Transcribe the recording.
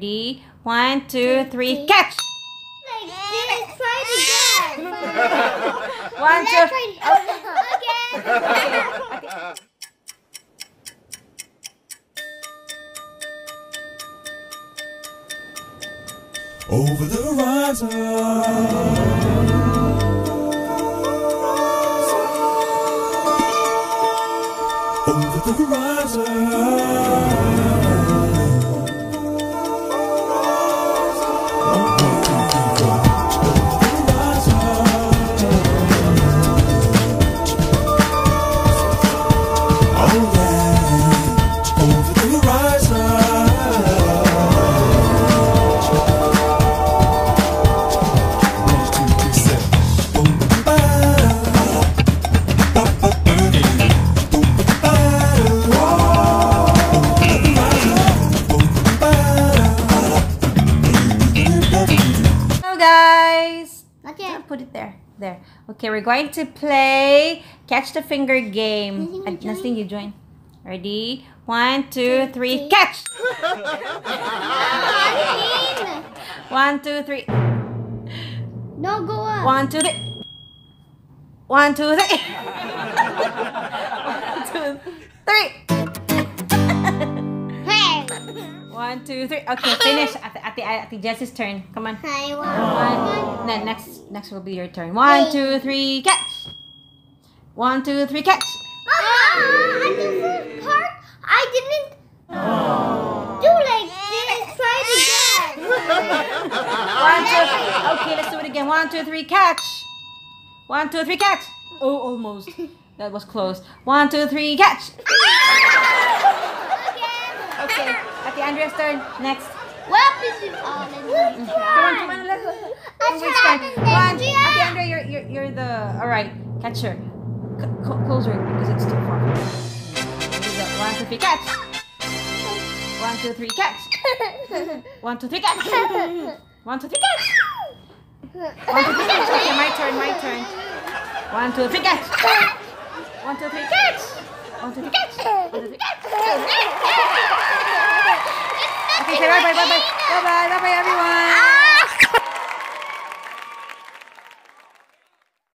Ready? 1, 2, 3, catch! Like this, try it again. 1, 2, again. Over the horizon, over the horizon. Guys, Okay. put it there. Okay, we're going to play catch the finger game. Nasting, you join. Ready? 1, 2, 3, catch! 1, 2, 3. No, go up. 1, 2, 3. 1, 2, 3. 1, 2, 3. Hey. 1, 2, 3. Okay, finish. At the Jess's turn. Come on. I One. Then next will be your turn. 1, 2, 3, catch. 1, 2, 3, catch. I did the part. I didn't do like this. Try it again. 1, 2. Okay, let's do it again. 1, 2, 3, catch. 1, 2, 3, catch. Oh, almost. That was close. 1, 2, 3, catch. Okay, at the Andrea's turn. Next. What is it all in one Come on, let's go. Which turn? 1. At the Andrea, you're the. Alright, catch her. Closer because it's too far. 1, 2, 3, catch. 1, 2, 3, catch. 1, 2, 3, catch. 1, 2, 3, catch. 1, 2, 3, catch. Okay, my turn. 1, 2, 3, catch. 1, 2, 3, catch. 1, 2, 3, catch. 1, 2, 3, catch. Okay, say bye bye everyone.